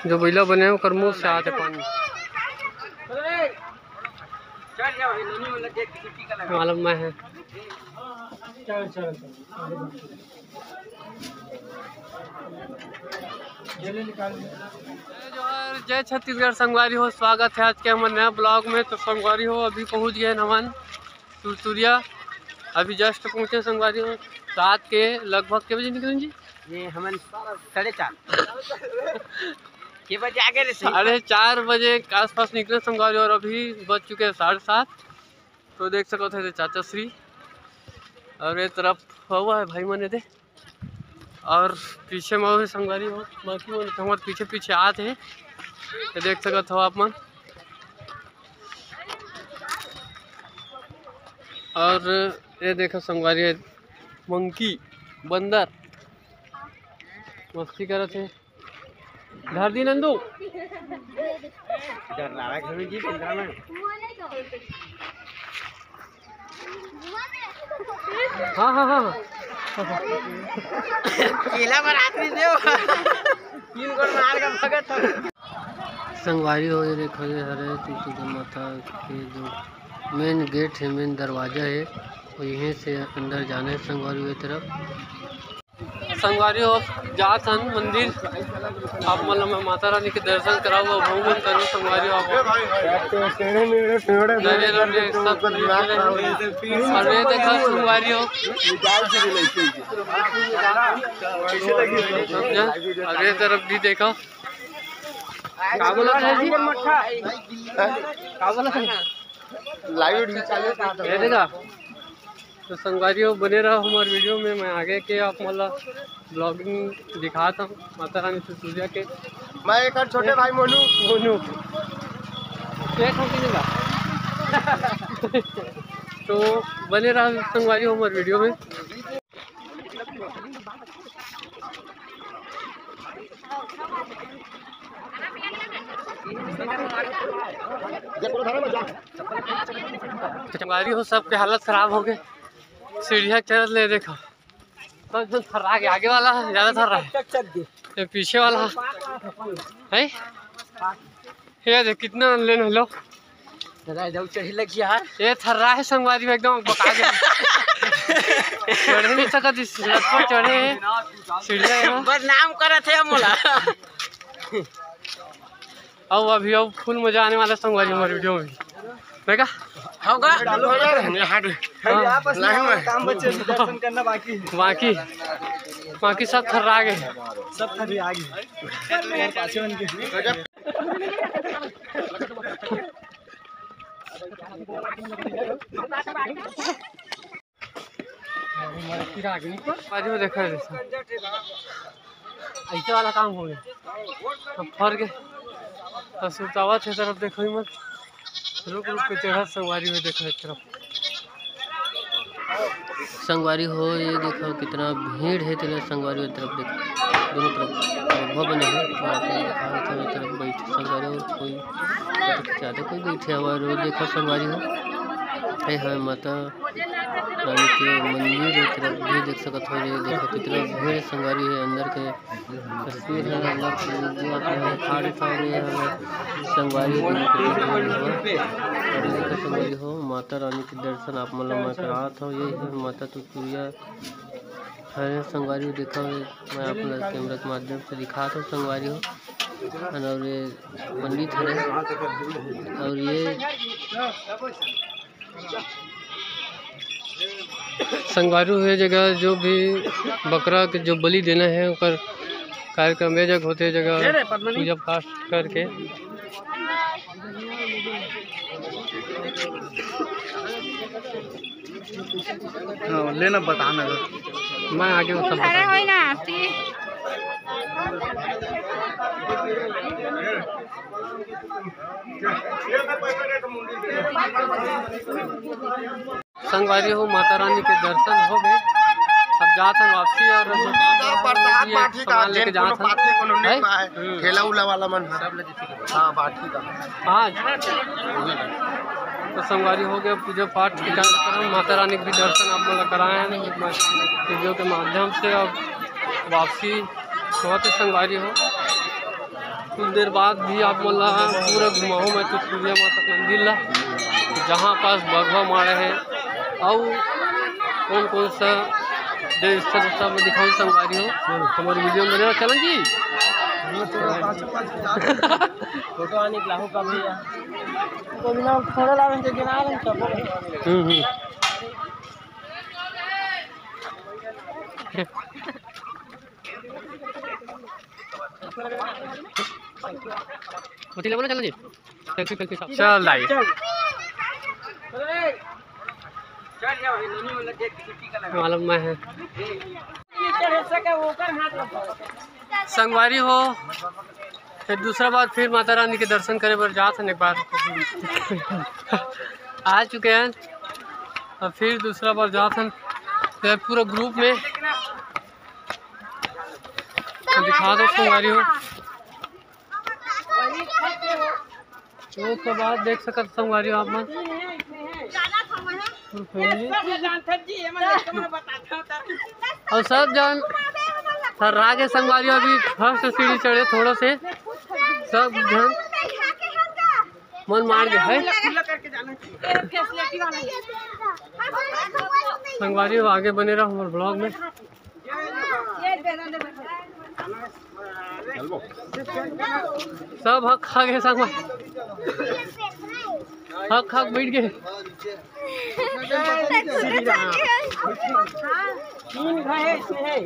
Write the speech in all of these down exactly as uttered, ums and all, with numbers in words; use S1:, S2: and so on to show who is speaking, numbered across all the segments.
S1: जो बैला बने हैं मुँह से आते पानी मालूम में है। जोहार, जय छत्तीसगढ़ संगवारी हो, स्वागत है आज के हमारे नया ब्लॉग में। तो संगवारी हो अभी पहुंच गए नमन सुरसुरिया, अभी जस्ट पहुंचे संगवारी हो। रात के लगभग के बजे निकलें जी?
S2: ये हम साढ़े चार के बजे आगे
S1: साढ़े चार बजे के आसपास निकले संगवारी और अभी बज चुके हैं साढ़े सात। तो देख सको थे चाचा श्री और ये तरफ हुआ है भाई मने दे और पीछे में संगवारी हो बाकी मन हमारे पीछे पीछे आते हैं। ये देख सकत हो आप मन। और ये देखो संगवारी है मंकी बंदर मस्ती कर थे। धर दी नंदू हाँ हाँ हाँ
S2: केला बरात में दे तीन गोल मार के भगत
S1: संगवारी हो। ये देखो ये हरे तुलसी माता के जो मेन गेट है, मेन दरवाजा है, और यहीं से अंदर जाने है संगवारी की तरफ। संगवारी हो जात हन मंदिर आप मतलब मैं माता रानी के दर्शन कराऊँ भ्रमण करूँ संगवारी हो। और ये देखा संगवारी हो अरे तरफ भी देखो का बोला था जी का बोला था
S2: लाइव चालू
S1: देखा। तो संगवारी हो बने रहो हमारे वीडियो में। मैं आगे के आप मतलब ब्लॉगिंग दिखाता हूँ माता रानी सुरसुरिया के।
S2: मैं एक छोटे भाई मोनू
S1: मोनू एक हम किनेगा तो बने रहो संगवारी हो हमारे वीडियो में। संगवारी हो सबके हालत खराब हो गए। सीढ़िया चढ़ ले देखो तो थर्रा के आगे वाला ज्यादा थर रहा है, ये पीछे वाला है ये देख कितना लेन हेलो ये थर्रा है संगवारी में एकदम बका गया चढ़ नहीं सकत पर चढ़े सीढ़िया
S2: बदनाम करे थे मोला।
S1: अब अभी अब फुल मजा आने वाला संगवारी हमारे वीडियो में देखा
S2: होगा
S1: काम बच्चे दर्शन करना बाकी बाकी बाकी सब थर्रा गए सब थर्री आ गए पाछे उनके। देखा ऐसे वाला काम हो गया अब फर के सुतावा थे तरफ देखो ही मत रुक रुक के चढ़ा संगवारी में देखो एक तरफ संगवारी हो। ये देखो कितना भीड़ है तेरे संगवारी की तरफ देखो दोनों तरफ भव बने हैं तरफ बैठे संगवारी और कोई ज़्यादा कोई बैठे और देखो संगवारी हो है है माता रानी के मंदिर की तरफ भी देख सकते हो। ये देखो कितना भीड़ संगवारी है अंदर के तस्वीर है खाड़ी साड़ी संगवारी संगवारी हो माता रानी के दर्शन आप मतलब मैं करा था। ये है माता तुलसिया है संगवारी हो देखा मैं अपना कैमरा के माध्यम से दिखा था संगवारी हो। और ये पंडित है और ये संगवारी हुए जगह जो भी बकरा के जो बलि देना है उकर कार्यक्रम ये जगह होते जगह पूजा पाठ करके
S2: लेना बताना
S1: मैं आगे वो संगवारी हो माता रानी के दर्शन हो गए। अब जाते हैं वापसी और सामान लेके जाते
S2: ठेला उला वाला मन हाँ बाटी का
S1: हाँ। तो संगवारी हो गया पूजा पाठ के कार्यक्रम माता रानी के भी दर्शन आप लोग कराए हैं वीडियो के माध्यम से। अब वापसी बहुत ही संगवारी हो कुछ देर बाद भी आप मला पूरा घुमाऊँ मैं तो सूर्य माता मंदिर ला जहाँ पास बघवा मारे हैं और कौन कौन सा जो स्थल सब दिखाऊँ संगवारी हो हमारे वीडियो में बने चलन जी
S2: फोटो आने के लाहू का भैया तो बिना फोटो लावे के गिना रहे सब
S1: हम्म हम्म होटल बोला चलन जी सेल्फी सेल्फी सब चल लाइए
S2: चल जाओ नहीं मतलब देख छुट्टी का लगा
S1: मालूम मैं है
S2: चढ़ सके वो कर हाथ
S1: संगवारी हो फिर दूसरा बार फिर माता रानी के दर्शन करे पर जात हैं एक बार आ चुके हैं और फिर दूसरा बार जात हैं फिर पूरा ग्रुप में तो दिखा दो संगवारी हो तो के बाद देख सकते संगवारी हो आप मन और सब जन थर्रा के संगवारी अभी फर्स्ट सीढ़ी चढ़े थोड़ा से सब जन मन मार गए है संगवारी हो आगे बने रहो हमारे ब्लॉग में सब हक खा गए संगवारी हक हक बैठ गए
S2: तीन घर है इसमें है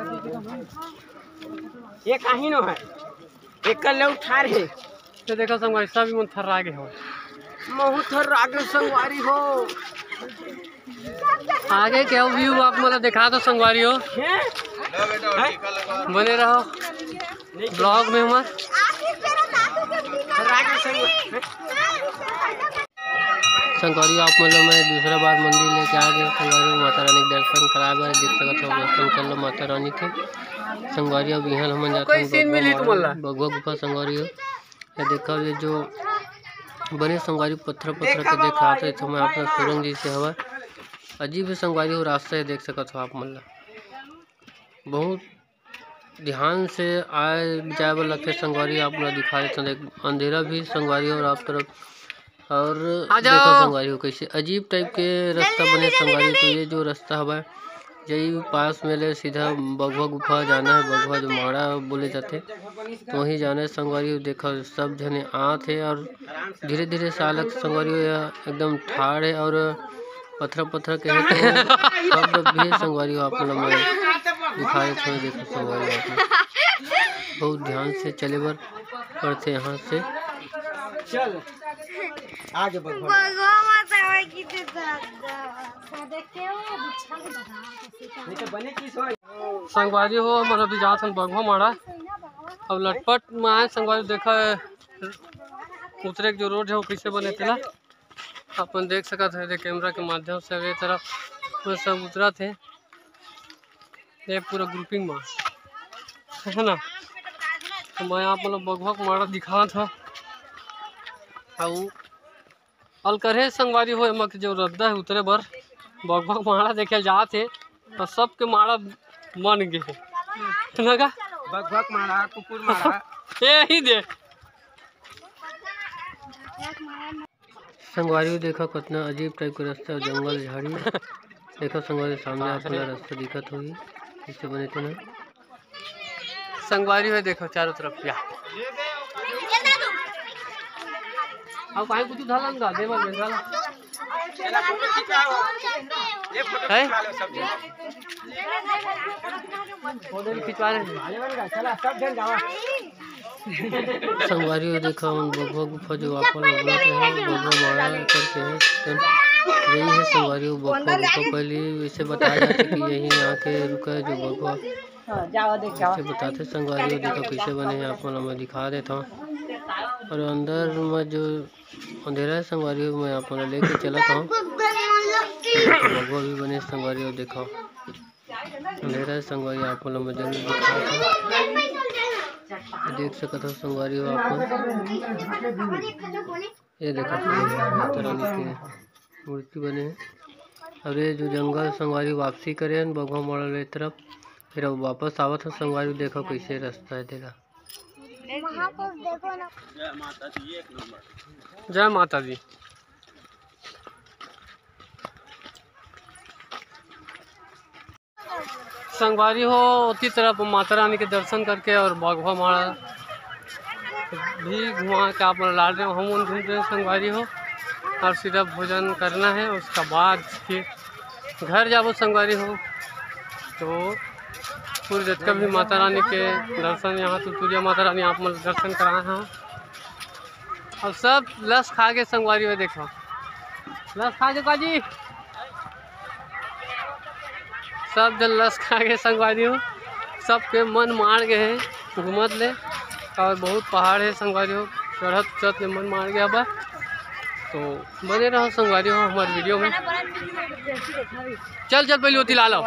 S2: एक आही नो है एक कल उठा रहे
S1: तो देखो संगवारी सब मन थर्रा आगे हो
S2: महू थर आगे संगवारी हो
S1: आगे क्या व्यू आप मतलब दिखा दो संगवारी हो बने रहो ब्लॉग में हमारे संगवारी आप मतलब मैं दूसरा बार मंदिर लेके आ गया संगवारी माता रानी के दर्शन कराए बार देख सकते हो दर्शन कर लो माता रानी के संगवारी अब यहाँ हम जाते हैं बगवा गुफा संगवारी हो ये देखा ये जो बने संगवारी पत्थर पत्थर के देखा आते तो मैं अपना सुरंग जी से हवा अजीब संगवारी हो रास्ता देख सकते हो आप मतलब बहुत ध्यान से आए जाए वाला के संगवारी आप मतलब दिखा देते अंधेरा भी संगवारी और आप तरफ और देखो संगवारी हो कैसे अजीब टाइप के रास्ता बने संगवारी तो ये जो रास्ता हवा यही पास में ले सीधा बघवा गुफा जाना है बघवा जो माड़ा बोले जाते तो वहीं जाना है संगवारी हो देखो सब जने आते हैं और धीरे धीरे सालक संगवारी हो एकदम ठाड़ है और पत्थर पत्थर के है तो सब भी संगवारी हो आप लोग दिखाए थोड़े देखो संगवारी आप बहुत ध्यान से चले बर पड़ते यहाँ से
S2: चल आगे बढ़ो
S1: संगवारी हो हमारा भी जात हम बघवा मारा अब लटपट में आए संगवारी देखा उतरे के जो रोड है वो कैसे बने थे ना अपन देख सकते थे कैमरा के माध्यम से ये तरफ वो सब उतरा थे ये पूरा ग्रुपिंग में है ना तो मैं आप मतलब बघवा को मारा दिखा था अलकरे संगवारी हो मक जो रद्दा है उतरे बर बघवा मारा देखे जाते और सबके मारा मन गए लगा
S2: बघवा मारा कुकुर मारा
S1: यही दे संगवारी देखो कितना अजीब टाइप का रास्ता जंगल झाड़ी देखो संगवारी सामने अपना रास्ता दिखत होगी इससे बने थे ना संगवारी है देखो चारों तरफ क्या अब कहीं कुछ ढालन का देवा बेंगाल है फोटो खिंचवा रहे
S2: चला सब जन जावा
S1: संगवारी हो देखा उन बघवा गुफा जो आप लोग बोल रहे हैं बघवा मारा करके है यही है संगवारी हो बघवा गुफा पहले इसे बताया जाता कि यही आके रुका है जो बघवा
S2: जाओ देख जाओ
S1: इसे बताते संगवारी हो देखो कैसे बने हैं आप लोग मैं दिखा देता हूँ और अंदर में जो अंधेरा है संगवारी हो मैं आप लोग लेके चला था बघवा भी बने संगवारी हो देखो अंधेरा है संगवारी आप लोग मैं जरूर दिखा था देख सकते हो संगवारी हो आप ये देखो माता रानी के मूर्ति बने हैं और ये जो जंगल संगवारी वापसी करे हैं बघवा मॉडल तरफ फिर अब वापस आवत है संगवारी देखो कैसे रास्ता है देखा
S3: महापुरुष देखो ना।
S2: जय माता दी, एक नंबर।
S1: जय माता दी। संगवारी हो उसी तरफ माता रानी के दर्शन करके और बाघवा माड़ा भी घुमा के आप लाल रहे हो, हम उन घूम रहे हैं संगवारी हो। और सीधा भोजन करना है, उसका बाद फिर घर जाओ संगवारी हो। तो पूरी रात का भी माता रानी के दर्शन यहाँ तो तुरिया माता रानी आप मतलब दर्शन कराए हैं। और सब लस खा के संगवारी हो, देखो लस खा के काजी सब जन लस खा के संगवारी हो, सबके मन मार गए हैं घूमत ले। और बहुत पहाड़ है संगवारी हो, चढ़त चढ़त के मन मार गया बा। तो बने रहो संगवारी हो हमारे वीडियो में। चल चल पहले होती ला लो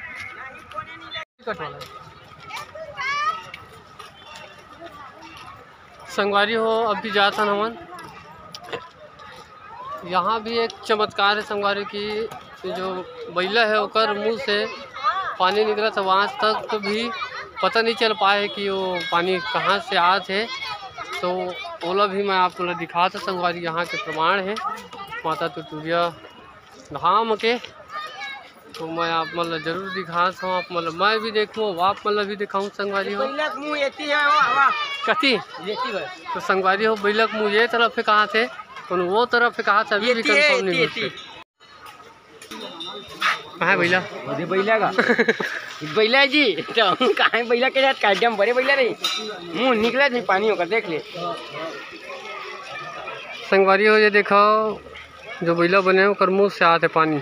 S1: संगवारी हो। अभी जाता नमन, यहाँ भी एक चमत्कार है संगवारी की। जो बैला है ओकर मुंह से पानी निकला था, वहाँ तक तो भी पता नहीं चल पाए कि वो पानी कहाँ से आए थे। तो ओला भी मैं आपको दिखा था संगवारी, यहाँ के प्रमाण है माता तुतुरिया धाम के। तो मैं आप मतलब जरूर दिखा हूँ, आप मतलब मैं भी देखूँ, आप मतलब भी दिखाऊँ संगवारी हो कथी। तो संगवारी हो बैलक मुँह ये तरफ है कहाँ थे, तो वो तरफ है कहाँ से अभी भी कंफर्म नहीं है। कहाँ है बैला?
S2: अरे बैला का बैला जी, तो कहाँ बैला के साथ काटम बड़े बैला नहीं, मुँह निकला नहीं पानी होकर देख ले
S1: संगवारी हो। ये देखो जो बैला बने हैं ओकर मुँह से आते पानी।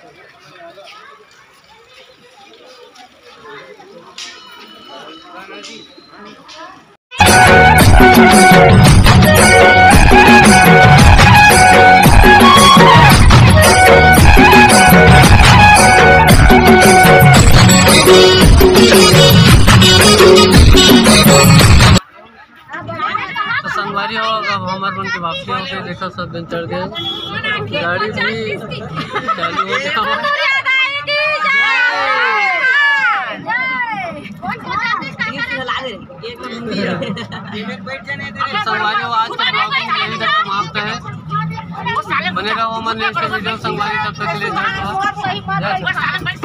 S1: तो संगवारी हो अब हमारे बन के वापसी हो गए, देखो सब दिन चढ़ गए, गाड़ी भी चालू हो गया। संगवारी हो आज का ब्लॉगिंग यही तक समाप्त है। बने रहो हमारे नेक्स्ट वीडियो संगवारी, तब तक के लिए जय।